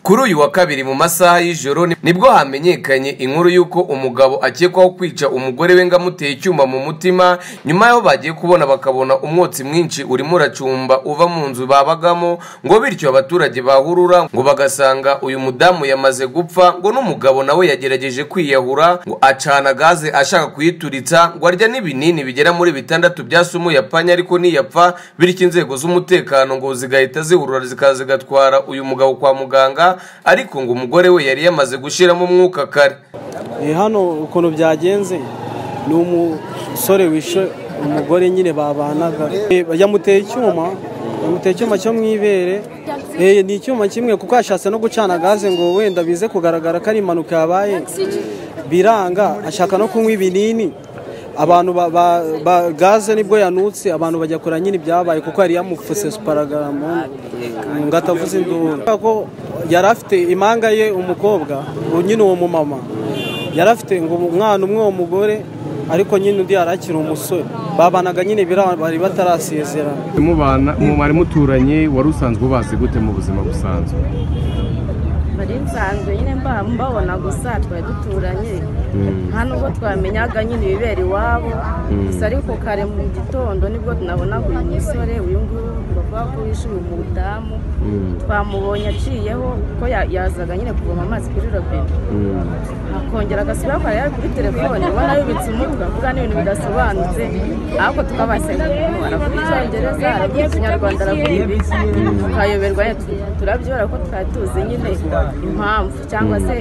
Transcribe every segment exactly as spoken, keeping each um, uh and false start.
Kuri uyu wa kabiri mu masaha y'ijoro nibwo hamenyekanye inkuru yuko umugabo akekwaho kwica umugore we ngamuteye icyuma mu mutima, nyuma yaho bagiye kubona bakabona umwotsi mwinshi urimo uracumba uva mu nzu babagamo, ngo bityo abaturage bahurura ngo bagasanga uyu mudamu yamaze gupfa, ngo n'umugabo nawe yagerageje kwiyahura ngo acana gaze ashaka kuyituritsa, ngo arya n'ibinini bigera muri bitandatu bya sumu yapanya ariko niyapfa, bityo inzego z'umutekano ngo zigahita zihurura zikaza gatwara uyu mugabo kwa muganga, ariko ngo umugore we yari yamaze gushiramo umwuka kare. Eh hano ukuntu byagenze ni umusore wishe umugore nyine babanaga, yamuteye icyuma yamuteye icyuma cyo mwibere. Eh ni icyuma kimwe kuko ashatse no gucana gaze ngo wenda bize kugaragara ko ari impanuka yabaye, biranga ashaka no kunywa ibinini. Abantu ba, ba gaze nibwo yanutse, abantu bajya kora nyine byabaye kuko yari yamufuse sparagramo ngatavuze induru ko yarafite imanga ye umukobwa nyine uwo mumama yarafite ngo umwana umwe wo mugore, ariko nyine undi yarakira umusore babanaga nyine bari batarasezera. Mubana mwari muturanye, wari usanzwe ubazi gute mu buzima busanzwe? Bari nsanzwe nyine mbabona gusa twari duturanye, nta nubwo twamenyaga nyine ibibera iwabo, gusa ariko kare mu gitondo nibwo tunabonaga uyu musore uyu nguyu bavuga ko yishe uyu mudamu, twamubonye aciyeho ko yazaga nyine kuvoma amazi kuri robine, akongera agasubira ko yari kuri telefone, ubona yubitse umutwe avuga n'ibintu bidasobanutse, ariko tukabasanga umuntu aravuga icyongereza aravuga ikinyarwanda aravuga ibi, tukayoberwa turabyora ko twari tuzi nyine impamvu cyangwa se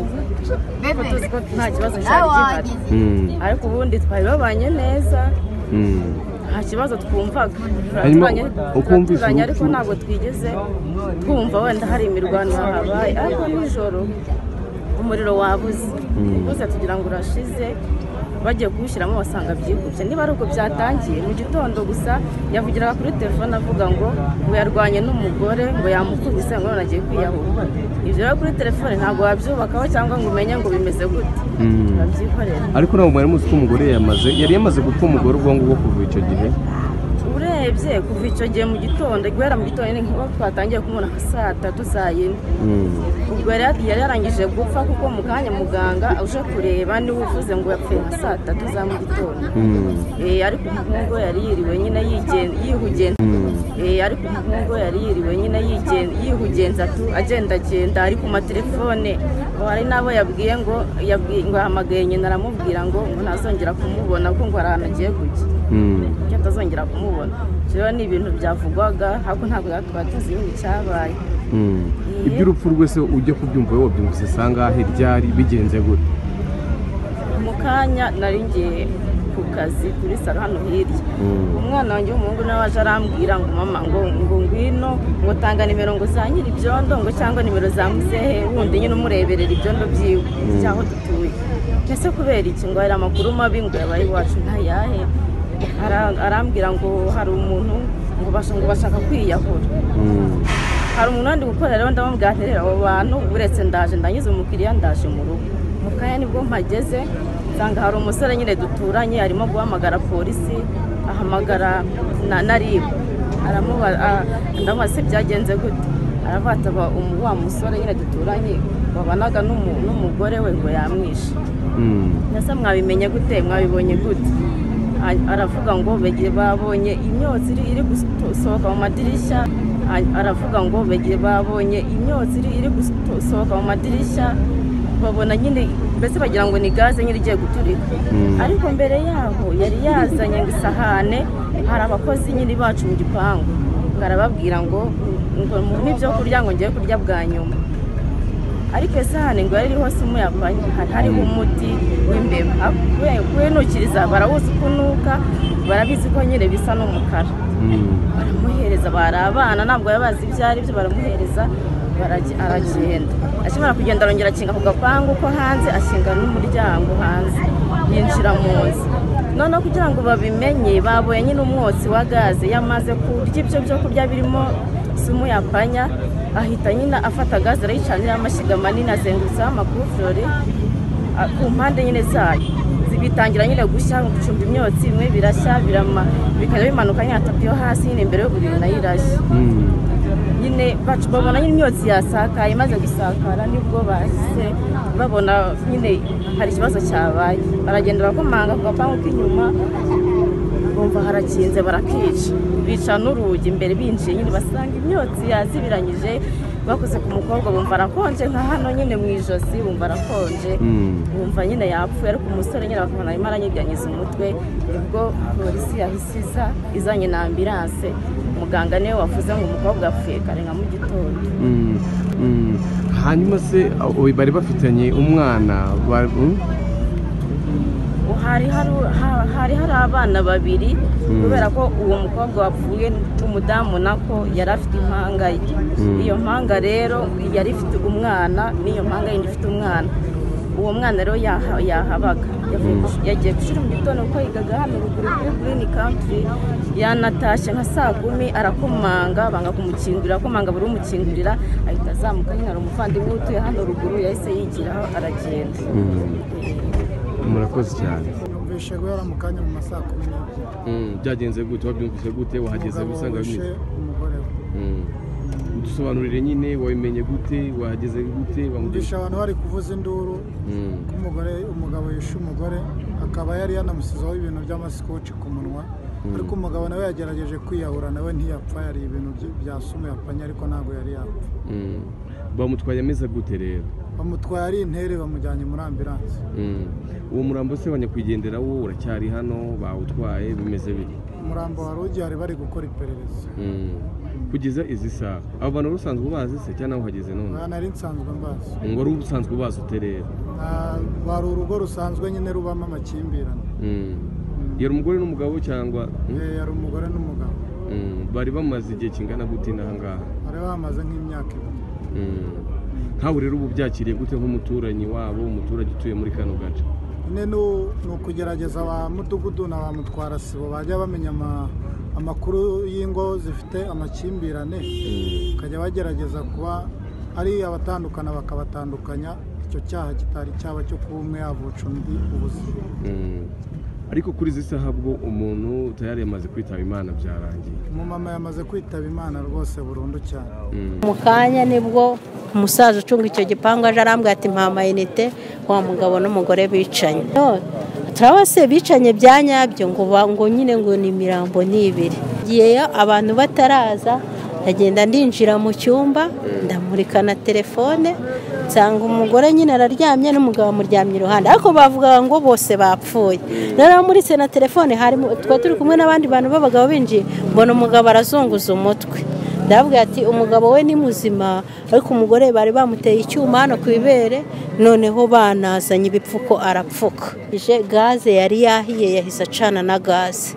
ko tuzi ko nta kibazo cyari gihari, ariko ubundi twari babanye neza nta kibazo twumvaga, turanye ariko ntabwo twigeze twumva wenda hari imirwano habaye. Ariko nijoro umuriro wabuze ubuze tugira ngo urashize, bagiye kuwushyiramo basanga byikubye. Niba ari uko byatangiye mu gitondo gusa yavugiraga kuri telefone avuga ngo ngo yarwanye n'umugore ngo yamukubise ngo none agiye kwiyahura. Ibyo rero kuri telefone ntabwo wabyubakaho cyangwa ngo umenye ngo bimeze gute, babyikorera. Ariko nabo mwari muzi ko umugore yamaze yari yamaze gupfa umugore ubwo ngubwo kuva icyo gihe? Urebye kuva icyo gihe mu gitondo, guhera mu gitondo ni nk'uko twatangiye kumubona saa tatu saa yine, ubwo yari yarangije gupfa kuko mu kanya muganga uje kureba niwe uvuze ngo yapfuye nka saa tatu za mu gitondo. Eh ariko umuhungu yari yiriwe nyine yihugenza, eh ariko umuhungu yari yiriwe nyine yihugenza tu agenda agenda ari ku matelefone, hari nabo yabwiye ngo yabwiye ngo ahamagaye nyina aramubwira ngo ngo ntazongera kumubona ko ngo arana agiye kujya, icyo atazongera kumubona. Rero ni ibintu byavugwaga ariko ntabwo twatuzi ibintu cyabaye. Iby'urupfu rwese ujye kubyumva wowe byumvise sangahe ryari bigenze gute? Mu kanya nari ngiye ku kazi kuri saro hano hirya, umwana wanjye w'umuhungu nawe aje arambwira ngo mama ngo ngo ngwino ngo tanga nimero ngo za nyiri ibyondo ngo cyangwa nimero za muzehe wundi nyine umureberera ibyondo byiwe cyaho dutuye. Ese kubera iki ngo hari amakuru mabi ngo yabaye iwacu ntayahe, arambwira ngo hari umuntu ngo bashaka kwiyahura, hari umuntu wandi gukorera. Rero ndamubwira nti rero abo bantu uretse ndaje ndangize umukiriya ndaje mu rugo. Mu kanya nibwo mpageze nsanga hari umusore nyine duturanye arimo guhamagara polisi, ahamagara na ribu, ndamubaza byagenze gute, aravuga wa musore nyine duturanye babanaga n'umugore we ngo yamwishe. Nasa mwabimenye gute, mwabibonye gute? Aravuga ngo babonye imyotsi iri gusohoka mu madirishya, aravuga ngo babonye imyotsi iri gusohoka mu madirishya, babona nyine mbese bagira ngo ni gaze nyine igiye guturika. Ariko mbere yaho yari yazanye ngo isahane, hari abakozi nyine bacu mu gipangu, arababwira ngo ngo n'ibyo kurya ngo ngiye kurya bwa nyuma. Ariko isahane ngo yari hose mu yapanye, hariho umuti w'imbeba, kwenukiriza barawuzi kunuka, barabizi ko nyine bisa n'umukara, baramuhereza. Bari abana ntabwo yabazi ibyo ari byo, baramuhereza aragenda. Akimara kugenda arongera akinga ku gapangu ko hanze, akinga n'umuryango hanze, yinjira mu nzu. Noneho kugira ngo babimenye baboye nyine umwotsi wa gaze yamaze kurya ibyo byo kurya birimo sumu yapanya, ahita nyine afata gaze arayicanira amashyiga manini azengurutseho amakufurori ku mpande nyine zayo, bitangira nyine gushya gucumba imyotsi, imwe birashya birama bikajya bimanuka nyine tapi yo hasi nyine imbere y'uburiri nayo irashya. Nyine nyine babona imyotsi yasakaye imaze gusakara nibwo bahise babona nyine hari ikibazo cyabaye baragenda bakomanga ku gapangu k'inyuma bumva harakinze barakica bica n'urugi imbere binjiye nyine basanga imyotsi yazibiranyije bakoze ku mukobwa bumva arakonje nka hano nyine mu ijosi bumva arakonje bumva nyine yapfuye ariko umusore nyine bakabona arimo aranyiganyiza umutwe ubwo polisi yahise iza izanye na ambulance muganga niwe wavuze ngo umukobwa apfuye kare nka mu gitondo. Hanyuma se bari bafitanye umwana hari hari hari abana babiri kubera ko uwo mukobwa wapfuye umudamu nako yari afite impanga ye iyo mpanga rero yari ifite umwana n'iyo mpanga yindi ifite umwana uwo mwana rero yahabaga yagiye gushira mu gitondo kuko yigaga hano ruguru kuri Green Country yanatashye nka saa kumi arakomanga banga kumukingurira akomanga buri umukingurira ahita azamuka nyine ari umuvandimwe utuye hano ruguru yahise yigiraho aragenda. Murakoze cyane. Numvise guhera mu kanya mu masaha kumi n'ebyiri. Byagenze gute wabyumvise gute wahageze bisanga bimeze? Umugore we. Udusobanurire nyine wabimenye gute wahageze gute bamudisha abantu bari kuvuza induru ko umugore umugabo yishe umugore akaba yari yanamusizeho ibintu by'amasikoci ku munwa ariko umugabo nawe yagerageje kwiyahura nawe ntiyapfa yari ibintu byasume yapanye ariko ntabwo yari yapfa. Bamutwaye ameze gute rero? Bamutwaye ari intere bamujyanye muri ambulance. Uwo murambo se wanyakwigendera wo uracyari hano bawutwaye bimeze bite? Umurambo wari ugihari bari gukora iperereza. Kugeza izi saha abo bantu rusanzwe ubazi se cyangwa uhageze none? Nari nsanzwe mbazi. Ngo ari ubusanzwe ubazi uterera? Bari urugo rusanzwe nyine rubamo amakimbirane. Yari umugore n'umugabo cyangwa? Yari umugore n'umugabo. Bari bamaze igihe kingana gute n'aha ngaha? Bari bamaze nk'imyaka ibiri. Nkawe rero ubu byakiriye gute nk'umuturanyi wabo umuturage utuye muri kano gace? Ni ukugerageza ba mudugudu na ba mutwara sibo bajya bamenya amakuru y'ingo zifite amakimbirane ukajya bagerageza kuba ari abatandukana bakabatandukanya icyo cyaha kitari cyaba cyo kuba umwe yavuca undi ubuzima. Ariko kuri izi saha bwo umuntu tayari yamaze kwitaba Imana byarangiye? Umumama yamaze kwitaba Imana rwose burundu cyane. Mu kanya nibwo umusaza ucunga icyo gipangu aje arambwira ati mpa amayinite wa mugabo n'umugore bicanye. Turabase bicanye bya nyabyo ngo ngo nyine ngo ni imirambo n'ibiri. Giye abantu bataraza ndagenda ndinjira mu cyumba ndamurika na telefone nsanga umugore nyine araryamye n'umugabo amuryamye iruhande ariko bavuga ngo bose bapfuye. Rero muri se na telefone harimo twa turi kumwe n'abandi bantu b'abagabo binjiye mbona umugabo arazunguza umutwe ndavuga ati umugabo we ni muzima ariko umugore bari bamuteye icyuma hano ku ibere noneho banazanye ibipfuko arapfuka. Ije gaze yari yahiye yahise acana na gaze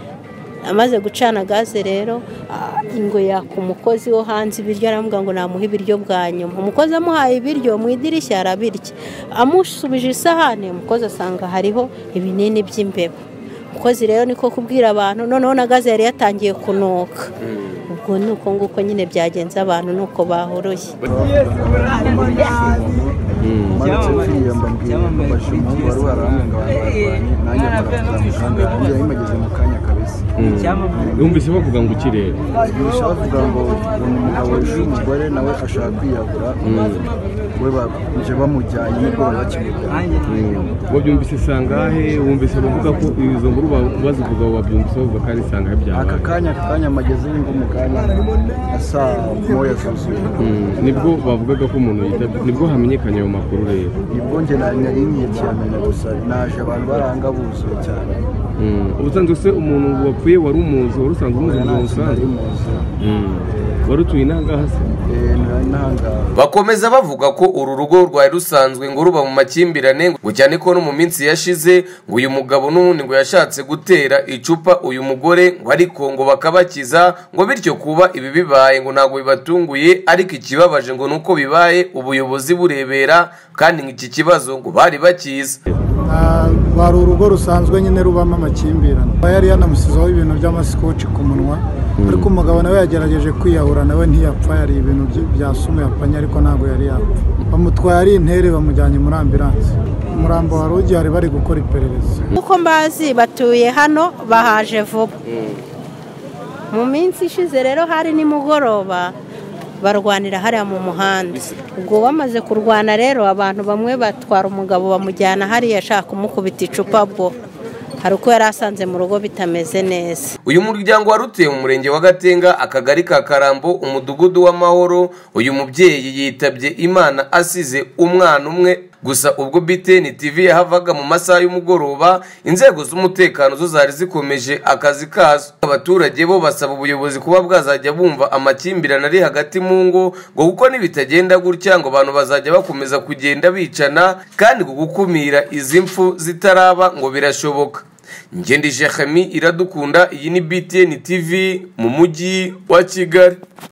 amaze gucana gaze rero ingo yaka umukozi wo hanze ibiryo aramuga ngo namuha ibiryo bwa nyuma. Umukozi amuhaye ibiryo mu idirishya arabirya amusubije isahane umukozi asanga hariho ibinini by'imbeba. Umukozi rero niko kubwira abantu noneho na gaze yari yatangiye kunuka. Ubwo nuko nguko nyine byagenze abantu nuko bahuruye. Numvise bavuga ngo ukirere bavuga ngo umugabo wishe umugore nawe ashaka kwiyahura we baje bamujyanye n'ubwo bakimujyanye. Wabyumvise sangahe wumvise bavuga ko izo nkuru bazivuga wabyumvise bavuga kandi sangahe byabaye? Aka kanya kanya mageze ngo mu kanya asa moya zuzuye nibwo bavugaga ko umuntu yitabye nibwo hamenyekanye ayo makuru rero. Nibwo nge nari ngiye cyamenya gusa naje abantu baranga buzuye cyane. Ubusanzwe se umuntu wapfuye wari umuzi wari usanzwe umuzi mu busanzwe? Wari utuye n'ahangaha se? Bakomeza bavuga ko uru rugo rwari rusanzwe ngo ruba mu makimbirane ngo cyane ko no mu minsi yashize ngo uyu mugabo n'ubundi ngo yashatse gutera icupa uyu mugore ngo ariko ngo bakabakiza ngo bityo kuba ibi bibaye ngo ntabwo bibatunguye ariko ikibabaje ngo nuko bibaye ubuyobozi burebera kandi iki kibazo ngo bari bakiza. Bari urugo rusanzwe nyine rubamo amakimbirane yari yanamusizeho ibintu by'amasikoci ku munwa ariko umugabo nawe yagerageje kwiyahura nawe ntiyapfa yari ibintu byasume yapanye ariko ntabwo yari yapfa. Bamutwaye ari intere bamujyanye muri ambulance. Umurambo wari ugihari bari gukora iperereza. Uko mbazi batuye hano bahaje vuba mu minsi ishize rero hari nimugoroba barwanira hariya mu muhanda. Ubwo bamaze kurwana rero abantu bamwe batwara umugabo bamujyana hariya ashaka kumukubita icupa bwo hari uko yari asanze mu rugo bitameze neza. Uyu muryango warutuye mu murenge wa Gatenga akagari ka Karambo umudugudu w'Amahoro, uyu mubyeyi yitabye Imana asize umwana umwe. Gusa ubwo B T N T V yahavaga mu masaha y'umugoroba, inzego z'umutekano zo zari zikomeje akazi kazo. Abaturage bo basaba ubuyobozi kuba bwazajya bumva amakimbirane ari hagati mu ngo, ngo kuko nibitagenda gutya ngo abantu bazajya bakomeza kugenda bicana, kandi gukumira izi mfu zitaraba ngo birashoboka. Ngendi Jeremy Iradukunda, iyi ni B T N T V mu mujyi wa Kigali.